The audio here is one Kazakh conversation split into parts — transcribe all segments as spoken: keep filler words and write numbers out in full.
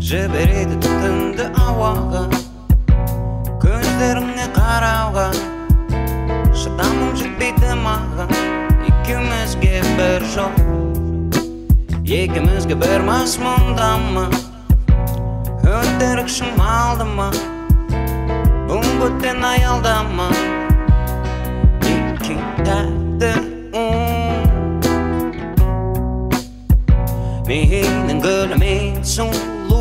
Жібереді түтінді ауаға, көздеріңе қарауға. Шыдамым жетпейді маған, екеумізге бір жол, екеумізге бір мазмұнда ма? Өтірікшім алды ма? Бұл бөтен аялдама. Екі тәтті менің гүліме сұлу,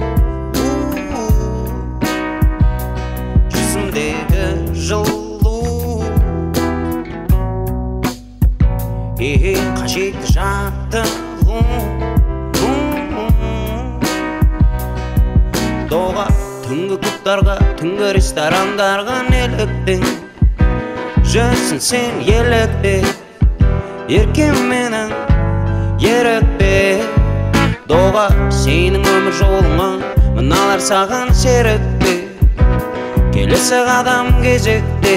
жүзімдегі жылу, ең қажетті жаттығу. Доға түнгі клубтарға, түнгі ресторандарға неліктің? Жүрсің сен елікпе, еркем менің ерікпе. Доға сенің өмір жолыңа, мыналар саған серікпе. Келесі қадам кезекте,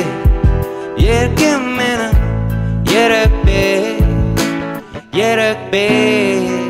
еркем менің ерікпе, ерікпе.